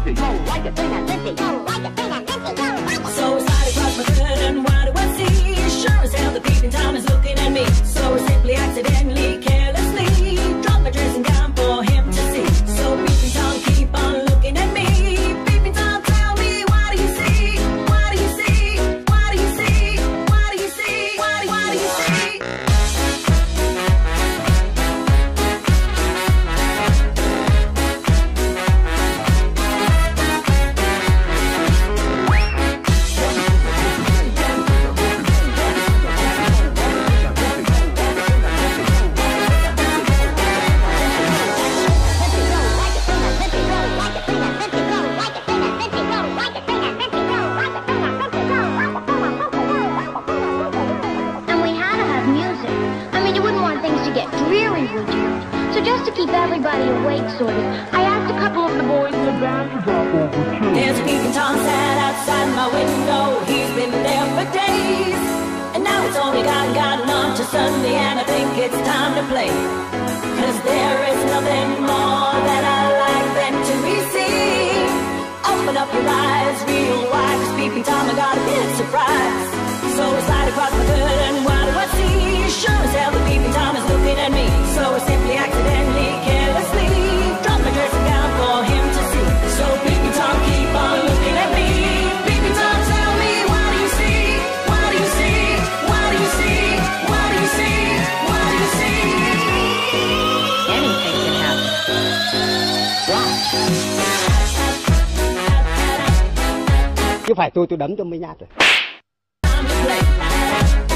So I slide across my curtain, what do I see? Sure as hell the peeping Tom is looking at me. So I simply, accidentally, carelessly drop my dressing gown for him to see. So peeping Tom, keep on looking at me. Peeping Tom, tell me, what do you see? What do you see? What do you see? What do you see? What do you see? So just to keep everybody awake, sort of, I asked a couple of the boys in the band to drop over too. There's a peeping Tom sat outside my window. He's been there for days, and now it's only gotten on to Sunday, and I think it's time to play. 'Cause there is nothing more that I like than to be seen. Open up your eyes real wide, 'cause peeping Tom, I got a big surprise. So I slide across the curtain, what do I see? Sure as hell the peeping Tom is looking at me. So I simply, accidentally, carelessly drop my dressing gown for him to see. So peeping Tom, keep on looking at me. Peeping Tom, tell me, what do you see? What do you see? What do you see? What do you see? What do you see? Anything can happen. Watch. Chứ phải tôi đấm cho mấy nhát rồi. Time to play.